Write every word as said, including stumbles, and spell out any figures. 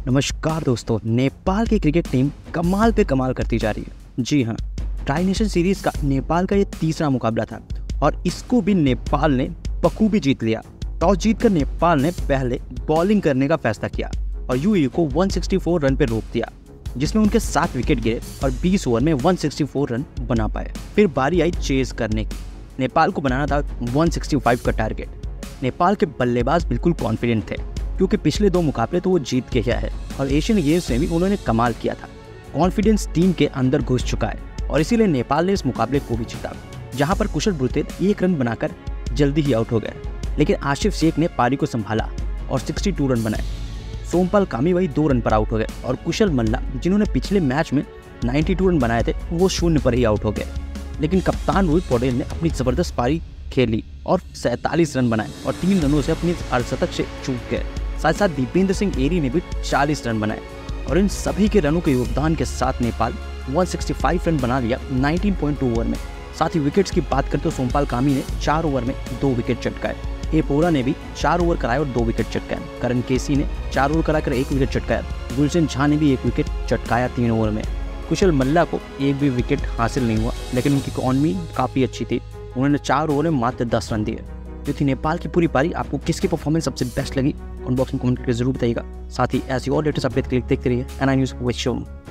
नमस्कार दोस्तों, नेपाल की क्रिकेट टीम कमाल पे कमाल करती जा रही है। जी हाँ, ट्राई नेशन सीरीज का नेपाल का ये तीसरा मुकाबला था और इसको भी नेपाल ने बखूबी जीत लिया। टॉस जीतकर नेपाल ने पहले बॉलिंग करने का फैसला किया और यूएई को एक सौ चौंसठ रन पे रोक दिया, जिसमें उनके सात विकेट गिरे और बीस ओवर में एक सौ चौंसठ रन बना पाए। फिर बारी आई चेज करने की। नेपाल को बनाना था एक सौ पैंसठ का टारगेट। नेपाल के बल्लेबाज बिल्कुल कॉन्फिडेंट थे क्योंकि पिछले दो मुकाबले तो वो जीत के गया है और एशियन गेम्स में भी उन्होंने कमाल किया था। कॉन्फिडेंस टीम के अंदर घुस चुका है और इसीलिए नेपाल ने इस मुकाबले को भी जीता, जहां पर कुशल बुटेल एक रन बनाकर जल्दी ही आउट हो गए, लेकिन आशिफ शेख ने पारी को संभाला और बासठ रन बनाए। सोमपाल कामी वही दो रन पर आउट हो गए और कुशल मल्ला, जिन्होंने पिछले मैच में बानवे रन बनाए थे, वो शून्य पर ही आउट हो गए। लेकिन कप्तान रोहित पौडेल ने अपनी जबरदस्त पारी खेली और सैंतालीस रन बनाए और तीन रनों से अपनी अर्धशतक से चूक गए। साथ साथ दीपेंद्र सिंह एरी ने भी चालीस रन बनाए और इन सभी के रनों के योगदान के साथ नेपाल एक सौ पैंसठ रन बना लिया उन्नीस पॉइंट दो ओवर में। साथ ही विकेट्स की बात करें तो सोमपाल कामी ने चार ओवर में दो विकेट चटकाए। एपोरा ने भी चार ओवर कराए और दो विकेट चटकाए। करण केसी ने चार ओवर कराकर एक विकेट चटकाया। गुलशन झा ने भी एक विकेट चटकाया तीन ओवर में। कुशल मल्ला को एक भी विकेट हासिल नहीं हुआ, लेकिन उनकी इकॉनमी काफ़ी अच्छी थी। उन्होंने चार ओवर में मात्र दस रन दिए। जो थी नेपाल की पूरी पारी। आपको किसकी परफॉर्मेंस सबसे बेस्ट लगी, कमेंट बॉक्स में कमेंट करके जरूर बताइएगा। साथ ही ऐसी और लेटेस्ट अपडेट के लिए देखते रहिए N I news with Shome.